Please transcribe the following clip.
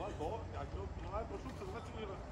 Boah, ja, ich glaube, normal pro Schub, das ist natürlich